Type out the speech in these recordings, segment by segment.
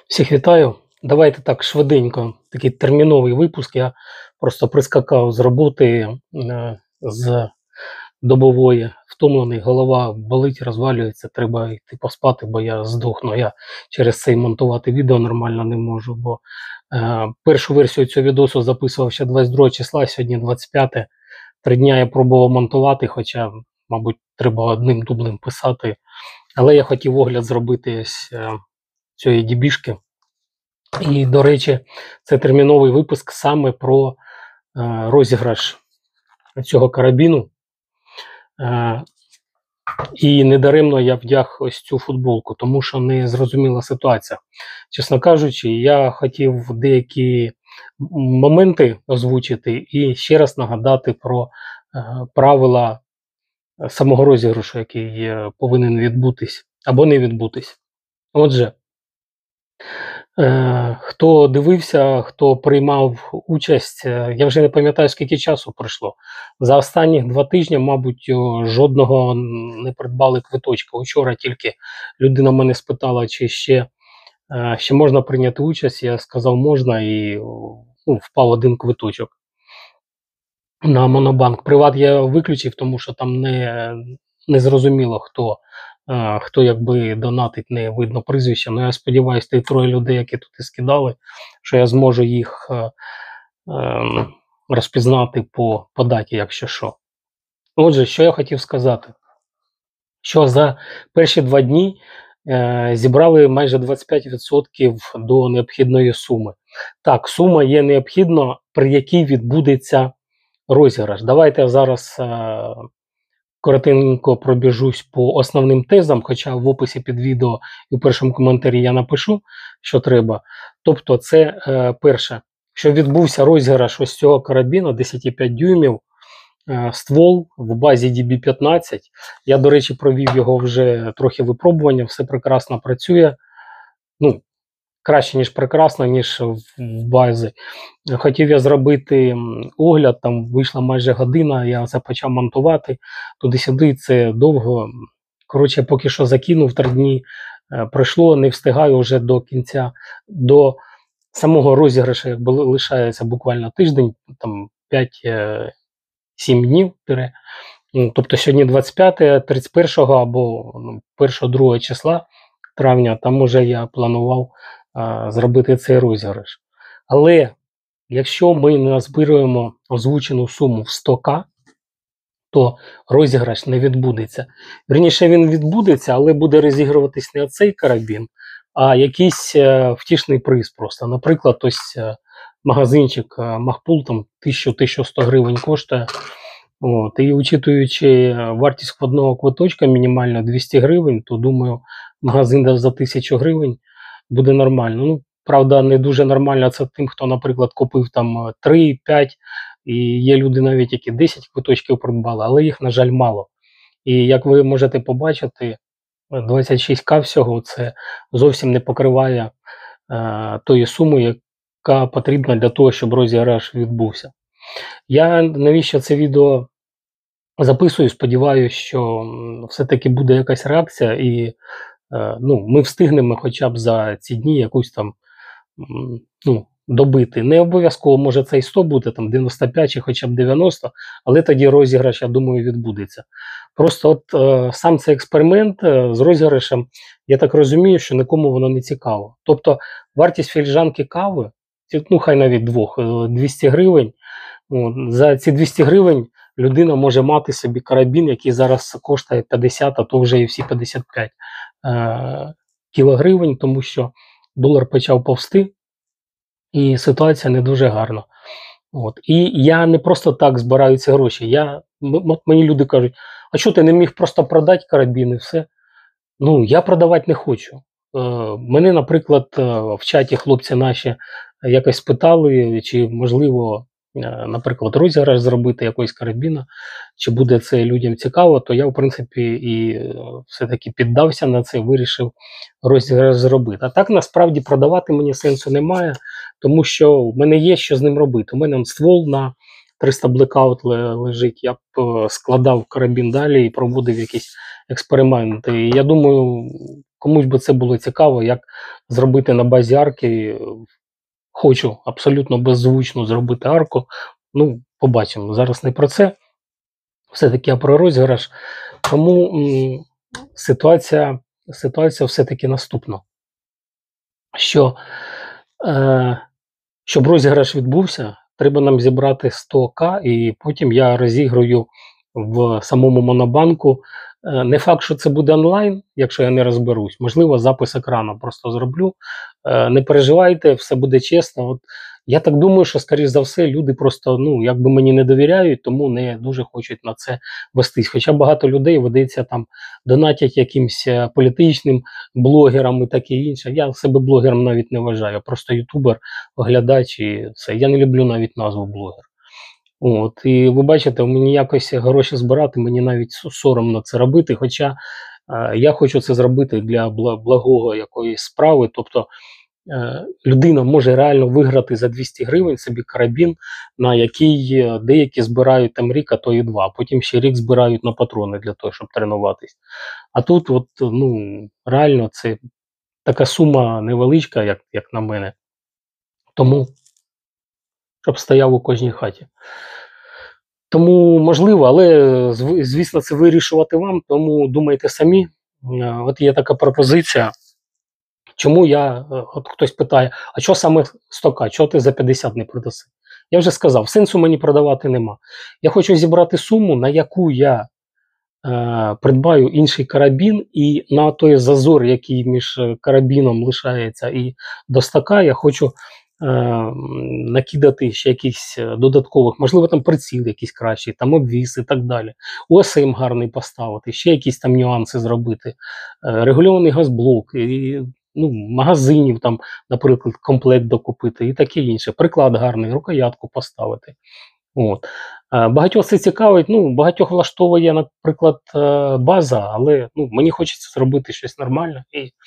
Всіх вітаю. Давайте так швиденько, такий терміновий випуск. Я просто прискакав з роботи з добової, втомлений, голова болить, розвалюється, треба йти поспати, бо я здохну. Я через це і монтувати відео нормально не можу, бо першу версію цього відосу записував ще 22 числа, сьогодні 25. 3 дня я пробував монтувати, хоча, мабуть, треба одним дублем писати. Але я хотів огляд зробити з цієї дібішки. І, до речі, це терміновий випуск саме про розіграш цього карабіну. І недаремно я вдяг ось цю футболку, тому що не зрозуміла ситуація. Чесно кажучи, я хотів деякі моменти озвучити і ще раз нагадати про правила самого розіграшу, який повинен відбутись або не відбутись. Отже, хто дивився, хто приймав участь, я вже не пам'ятаю, скільки часу пройшло. За останні 2 тижні, мабуть, жодного не придбали квиточка. Учора тільки людина мене спитала, чи ще можна прийняти участь. Я сказав, можна, і впав один квиточок на Монобанк. Приват я виключив, тому що там не зрозуміло, хто якби донатить, не видно прізвища. Ну я сподіваюся, ті 3 людей, які тут і скидали, що я зможу їх розпізнати по даті, якщо що. Отже, що я хотів сказати, що за перші 2 дні зібрали майже 25% до необхідної суми. Так, сума є необхідна, при якій відбудеться розіграш. Давайте зараз коротенько пробіжусь по основним тезам, хоча в описі під відео і в першому коментарі я напишу, що треба. Тобто це перше, що відбувся розіграш ось цього карабіну 10,5 дюймів, ствол в базі DB15. Я, до речі, провів його вже трохи випробування, все прекрасно працює. Ну, краще, ніж прекрасно, ніж в базі. Хотів я зробити огляд, там вийшла майже година, я почав монтувати, туди-сюди, це довго. Коротше, поки що закинув, 3 дні пройшло, не встигаю вже до кінця, до самого розіграшу, якби лишається буквально тиждень, там 5-7 днів. Тобто сьогодні 25, 31 або 1-2 числа травня, там уже я планував зробити цей розіграш. Але якщо ми не назбируємо озвучену суму в 100к, то розіграш не відбудеться. Вірніше, він відбудеться, але буде розігруватись не цей карабін, а якийсь втішний приз просто. Наприклад, ось магазинчик Махпул, там 1000-1100 гривень коштує. От, і учитуючи вартість одного квиточка мінімально 200 гривень, то думаю, магазин за 1000 гривень буде нормально. Ну, правда, не дуже нормально це тим, хто, наприклад, купив там 3-5, і є люди навіть, які 10 квиточків придбали, але їх, на жаль, мало. І як ви можете побачити, 26к всього це зовсім не покриває тої суми, яка потрібна для того, щоб розіграш відбувся. Я навіщо це відео записую, сподіваюся, що все-таки буде якась реакція і ми встигнемо хоча б за ці дні якусь там добити. Не обов'язково може це і 100 бути, там 95 чи хоча б 90, але тоді розіграш, я думаю, відбудеться. Просто от сам цей експеримент з розіграшем, я так розумію, що нікому воно не цікаво. Тобто вартість філіжанки кави, хай навіть 200 гривень, за ці 200 гривень людина може мати собі карабін, який зараз коштує 50, а то вже і всі 55 кілогривень, тому що долар почав повсти, і ситуація не дуже гарна. От. І я не просто так збираю ці гроші. Мені люди кажуть, а що ти не міг просто продати карабін і все? Ну, я продавати не хочу. Мене, наприклад, в чаті хлопці наші якось спитали, чи можливо, наприклад, розіграш зробити якогось карабіна, чи буде це людям цікаво, то я, в принципі, і все-таки піддався на це, вирішив розіграш зробити. А так, насправді, продавати мені сенсу немає, тому що в мене є, що з ним робити. У мене ствол на 300 Blackout лежить, я б складав карабін далі і проводив якісь експерименти. І я думаю, комусь би це було цікаво, як зробити на базі арки. Хочу абсолютно беззвучно зробити арку. Ну, побачимо. Зараз не про це. Все-таки про розіграш. Тому ситуація все-таки наступна. Що, щоб розіграш відбувся, треба нам зібрати 100к, і потім я розіграю в самому Монобанку. Не факт, що це буде онлайн, якщо я не розберусь. Можливо, запис екрану просто зроблю. Не переживайте, все буде чесно. От, я так думаю, що, скоріш за все, люди просто, якби мені не довіряють, тому не дуже хочуть на це вестись. Хоча багато людей, видається, там, донатять якимсь політичним блогерам і таке інше. Я себе блогером навіть не вважаю, я просто ютубер, оглядач і все. Я не люблю навіть назву блогер. От, і ви бачите, мені якось гроші збирати, мені навіть соромно це робити, хоча я хочу це зробити для благого якоїсь справи, тобто людина може реально виграти за 200 гривень собі карабін, на який деякі збирають там рік, а то і 2, а потім ще рік збирають на патрони для того, щоб тренуватись. А тут от, реально це така сума невеличка, як на мене, тому щоб стояв у кожній хаті. Тому можливо, але, звісно, це вирішувати вам, тому думайте самі. От є така пропозиція. Чому от хтось питає, а що саме 100к, чого ти за 50 не продаси? Я вже сказав, сенсу мені продавати нема. Я хочу зібрати суму, на яку я придбаю інший карабін, і на той зазор, який між карабіном лишається і до 100к, я хочу накидати ще якихось додаткових, можливо, там приціл якийсь кращий, там обвіс і так далі. ОСМ гарний поставити, ще якісь там нюанси зробити, регульований газблок, і, магазинів там, наприклад, комплект докупити і таке інше. Приклад гарний, рукоятку поставити. От. Багатьох це цікавить, багатьох влаштовує, наприклад, база, але мені хочеться зробити щось нормальне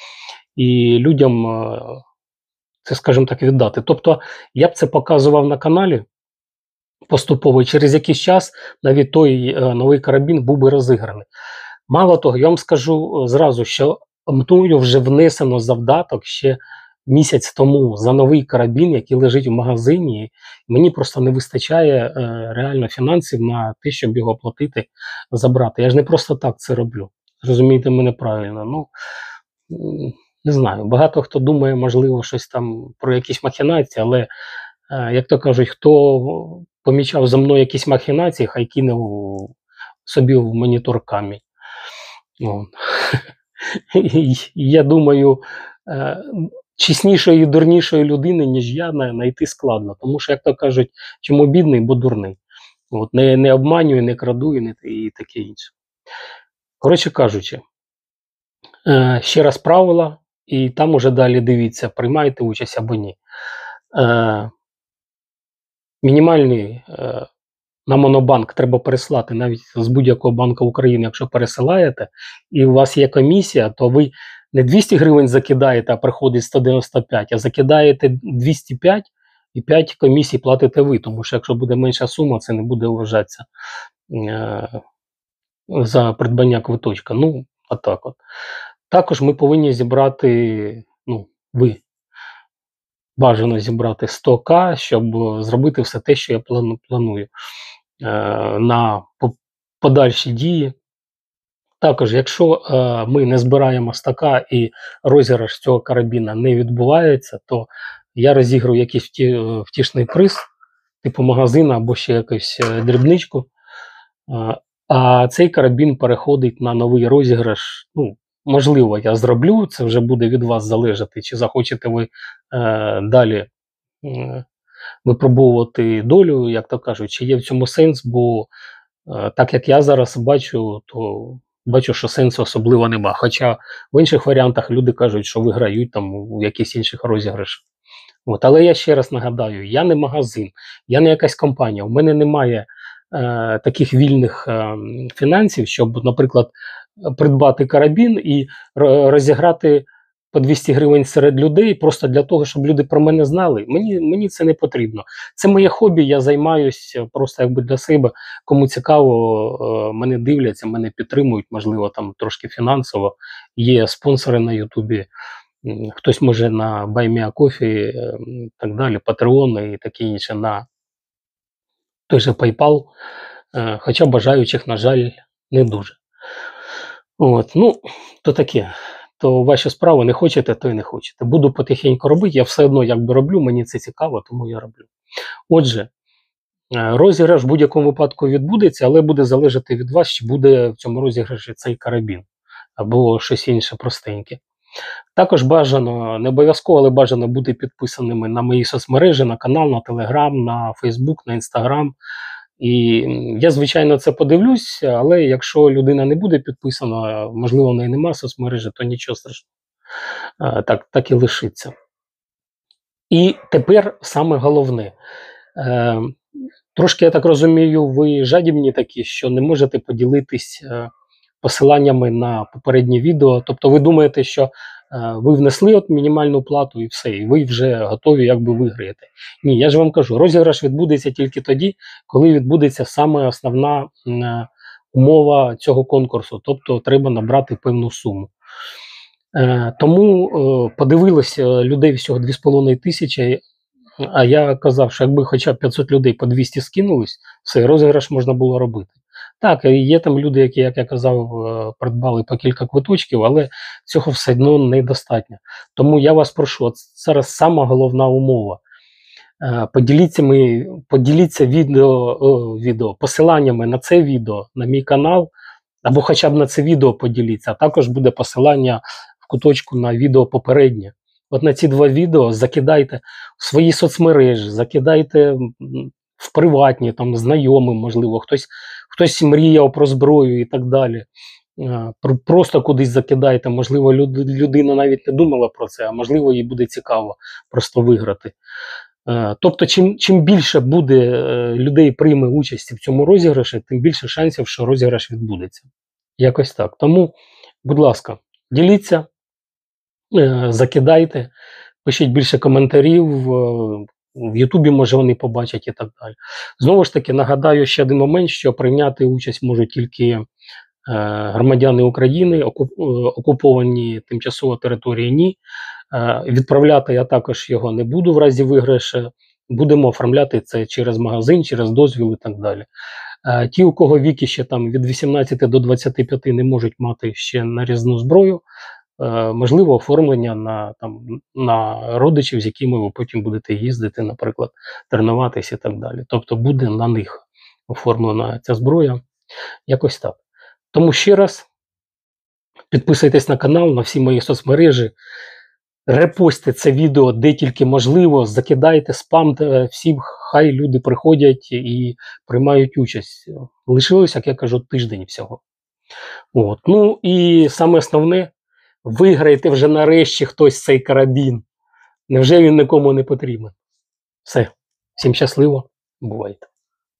і людям це, скажімо так, віддати. Тобто я б це показував на каналі поступово, через якийсь час навіть той новий карабін був би розіграний. Мало того, я вам скажу зразу, що мною вже внесено завдаток ще місяць тому за новий карабін, який лежить в магазині. Мені просто не вистачає реально фінансів на те, щоб його оплатити, забрати. Я ж не просто так це роблю. Зрозумійте мене правильно. Не знаю, багато хто думає, можливо, щось там про якісь махінації, але, як то кажуть, хто помічав за мною якісь махінації, хай кине собі в монітор камінь. Я думаю, чеснішої і дурнішої людини, ніж я, знайти складно. Тому що, як то кажуть, чому бідний, бо дурний. От, не обманюю, не краду і таке інше. Коротше кажучи, ще раз правила, і там уже далі дивіться, приймаєте участь або ні. Мінімальний на Монобанк треба переслати навіть з будь-якого банку України, якщо пересилаєте, і у вас є комісія, то ви не 200 гривень закидаєте, а приходить 195, а закидаєте 205 і 5 комісій платите ви, тому що якщо буде менша сума, це не буде вважатися за придбання квиточка. Отак от. Також ми повинні зібрати, ви бажано зібрати 100к, щоб зробити все те, що я планую на подальші дії. Також, якщо ми не збираємо 100к і розіграш цього карабіна не відбувається, то я розіграю якийсь втішний приз, типу магазину або ще якусь дрібничку, а цей карабін переходить на новий розіграш. Можливо, я зроблю, це вже буде від вас залежати, чи захочете ви далі випробовувати долю, як то кажуть, чи є в цьому сенс, бо так як я зараз бачу, то бачу, що сенсу особливо нема. Хоча в інших варіантах люди кажуть, що виграють там у якісь інших розіграшах. Але я ще раз нагадаю, я не магазин, я не якась компанія, у мене немає таких вільних фінансів, щоб, наприклад, придбати карабін і розіграти по 200 гривень серед людей, просто для того, щоб люди про мене знали. Мені це не потрібно. Це моє хобі, я займаюся просто якби для себе. Кому цікаво, мене дивляться, мене підтримують, можливо, там трошки фінансово. Є спонсори на Ютубі, хтось може на Buy Me a Coffee, так далі, Patreon і таке інше, на той же PayPal, хоча бажаючих, на жаль, не дуже. От, ну, то таке. То ваші справи, не хочете, то й не хочете. Буду потихеньку робити, я все одно якби роблю, мені це цікаво, тому я роблю. Отже, розіграш в будь-якому випадку відбудеться, але буде залежати від вас, чи буде в цьому розіграші цей карабін, або щось інше простеньке. Також бажано, не обов'язково, але бажано бути підписаними на мої соцмережі, на канал, на Телеграм, на Фейсбук, на Інстаграм. І я, звичайно, це подивлюсь, але якщо людина не буде підписана, можливо, в неї немає соцмережі, то нічого страшного. Так і лишиться. І тепер саме головне. Трошки, я так розумію, ви жадібні такі, що не можете поділитись посиланнями на попереднє відео. Тобто ви думаєте, що ви внесли от мінімальну плату і все, і ви вже готові якби виграєте. Ні, я ж вам кажу, розіграш відбудеться тільки тоді, коли відбудеться саме основна умова цього конкурсу, тобто треба набрати певну суму. Тому подивилося людей всього 2500, а я казав, що якби хоча б 500 людей по 200 скинулись, все, розіграш можна було робити. Так, є там люди, які, як я казав, придбали по кілька квиточків, але цього все одно недостатньо. Тому я вас прошу, от зараз сама головна умова. Поділіться відео посиланнями на це відео, на мій канал, або хоча б на це відео поділіться, а також буде посилання в куточку на відео попереднє. От на ці два відео закидайте в свої соцмережі, закидайте в приватні, там, знайомим, можливо, хтось мріяв про зброю і так далі. Просто кудись закидайте, можливо, людина навіть не думала про це, а можливо, їй буде цікаво просто виграти. Тобто, чим більше буде людей прийме участь в цьому розіграші, тим більше шансів, що розіграш відбудеться. Якось так. Тому, будь ласка, діліться, закидайте, пишіть більше коментарів, в Ютубі, може, вони побачать і так далі. Знову ж таки, нагадаю ще один момент, що прийняти участь можуть тільки громадяни України, окуповані тимчасово території ні. Відправляти я також його не буду в разі виграшу. Будемо оформляти це через магазин, через дозвіл і так далі. Ті, у кого віки ще там від 18 до 25 не можуть мати ще нарізну зброю, можливо, оформлення на родичів, з якими ви потім будете їздити, наприклад, тренуватися і так далі. Тобто буде на них оформлена ця зброя. Якось так. Тому ще раз підписуйтесь на канал, на всі мої соцмережі, репостите це відео де тільки можливо, закидайте, спамте всім, хай люди приходять і приймають участь. Лишилось, як я кажу, тиждень всього. От. Ну і саме основне, виграйте вже нарешті хтось цей карабін. Невже він нікому не потрібен? Все. Всім щасливо. Бувайте.